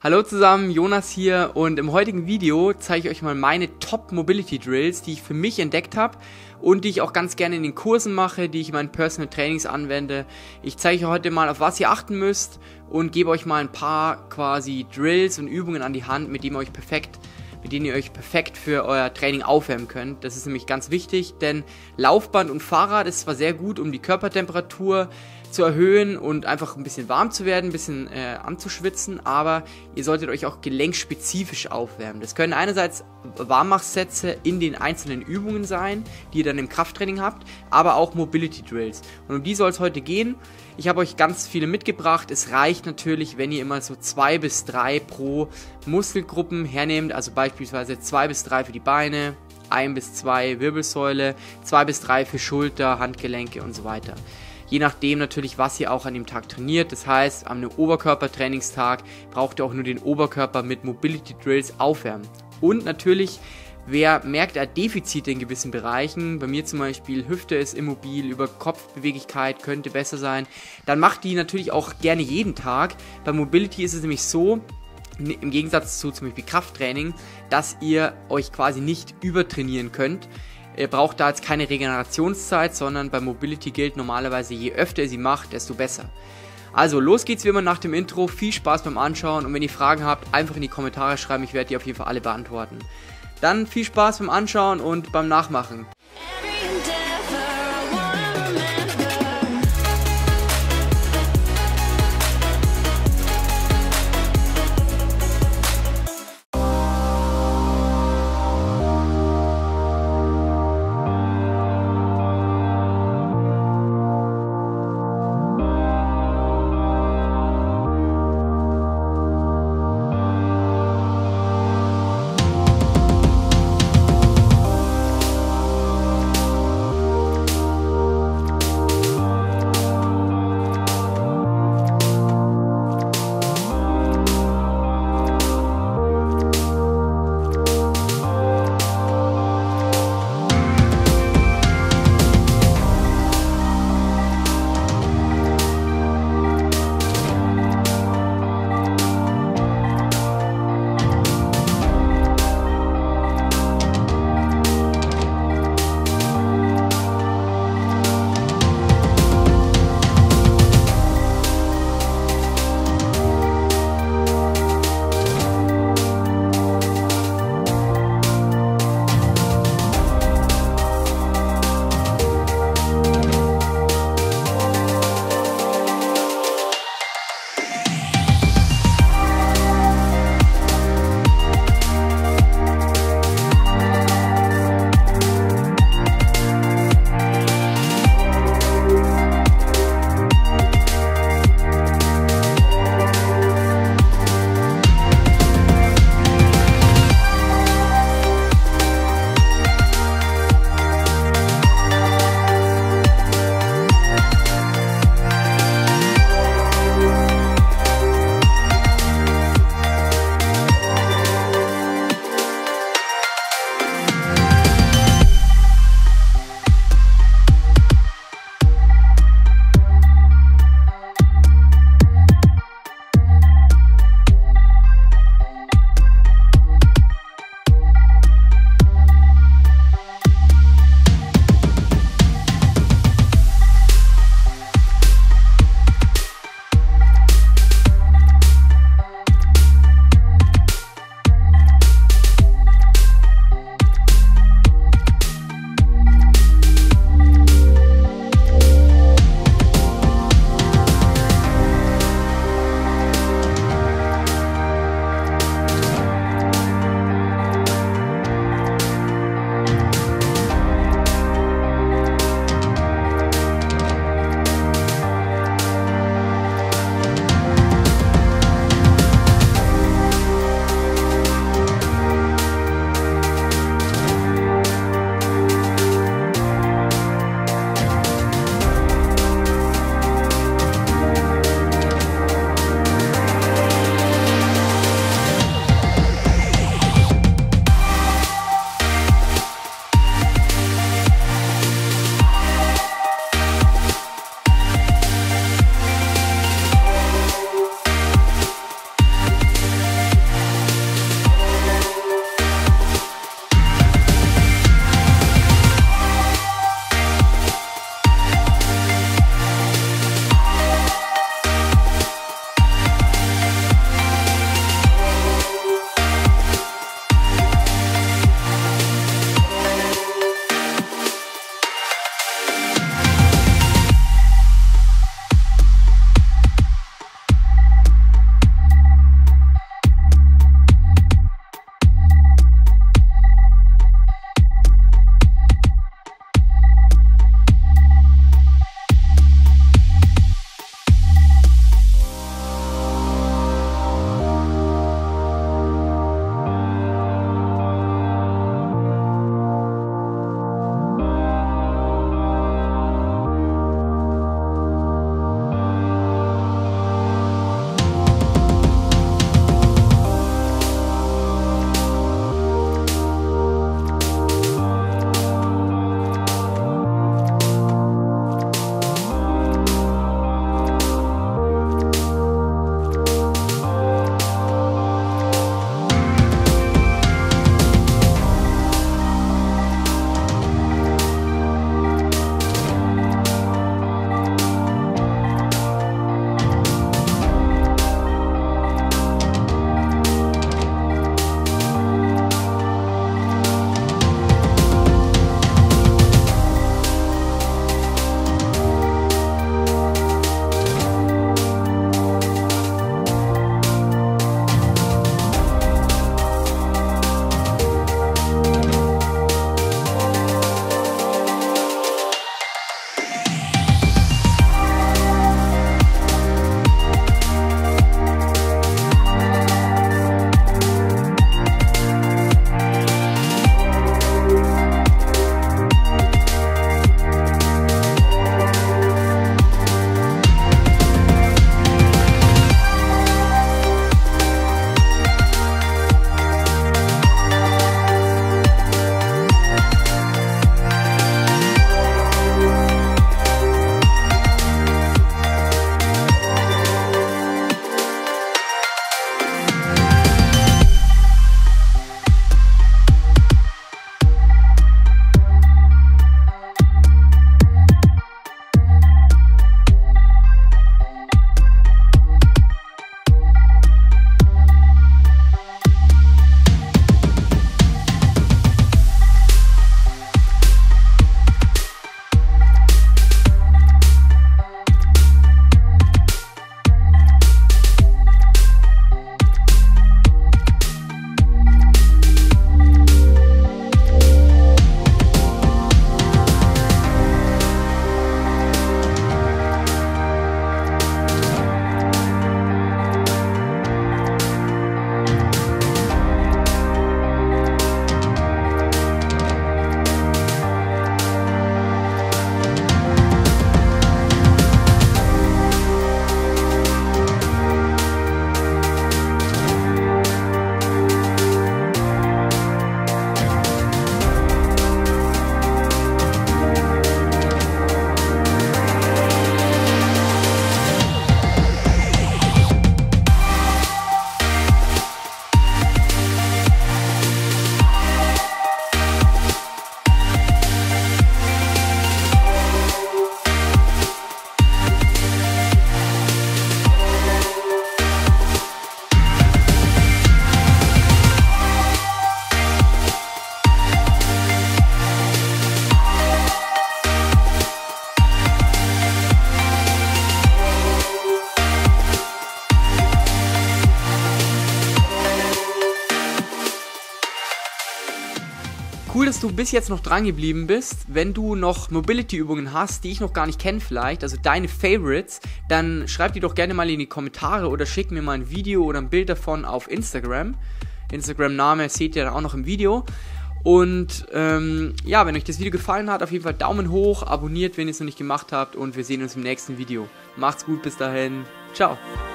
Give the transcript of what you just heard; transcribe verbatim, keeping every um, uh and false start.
Hallo zusammen, Jonas hier und im heutigen Video zeige ich euch mal meine Top Mobility Drills, die ich für mich entdeckt habe und die ich auch ganz gerne in den Kursen mache, die ich in meinen Personal Trainings anwende. Ich zeige euch heute mal, auf was ihr achten müsst und gebe euch mal ein paar quasi Drills und Übungen an die Hand, mit denen ihr euch perfekt mit denen ihr euch perfekt für euer Training aufwärmen könnt. Das ist nämlich ganz wichtig, denn Laufband und Fahrrad ist zwar sehr gut, um die Körpertemperatur zu erhöhen und einfach ein bisschen warm zu werden, ein bisschen äh, anzuschwitzen, aber ihr solltet euch auch gelenkspezifisch aufwärmen. Das können einerseits Warmmachsätze in den einzelnen Übungen sein, die ihr dann im Krafttraining habt, aber auch Mobility Drills. Und um die soll es heute gehen. Ich habe euch ganz viele mitgebracht. Es reicht natürlich, wenn ihr immer so zwei bis drei pro Muskelgruppen hernehmt, also beispielsweise zwei bis drei für die Beine, ein bis zwei Wirbelsäule, zwei bis drei für Schulter, Handgelenke und so weiter. Je nachdem natürlich, was ihr auch an dem Tag trainiert. Das heißt, am Oberkörpertrainingstag braucht ihr auch nur den Oberkörper mit Mobility Drills aufwärmen. Und natürlich, wer merkt, er hat Defizite in gewissen Bereichen, bei mir zum Beispiel Hüfte ist immobil, über Kopfbeweglichkeit könnte besser sein, dann macht die natürlich auch gerne jeden Tag. Bei Mobility ist es nämlich so, im Gegensatz zu zum Beispiel Krafttraining, dass ihr euch quasi nicht übertrainieren könnt. Ihr braucht da jetzt keine Regenerationszeit, sondern bei Mobility gilt normalerweise, je öfter ihr sie macht, desto besser. Also los geht's wie immer nach dem Intro, viel Spaß beim Anschauen und wenn ihr Fragen habt, einfach in die Kommentare schreiben, ich werde die auf jeden Fall alle beantworten. Dann viel Spaß beim Anschauen und beim Nachmachen. Cool, dass du bis jetzt noch dran geblieben bist. Wenn du noch Mobility-Übungen hast, die ich noch gar nicht kenne vielleicht, also deine Favorites, dann schreib die doch gerne mal in die Kommentare oder schick mir mal ein Video oder ein Bild davon auf Instagram. Instagram-Name seht ihr dann auch noch im Video. Und ähm, ja, wenn euch das Video gefallen hat, auf jeden Fall Daumen hoch, abonniert, wenn ihr es noch nicht gemacht habt und wir sehen uns im nächsten Video. Macht's gut, bis dahin, ciao.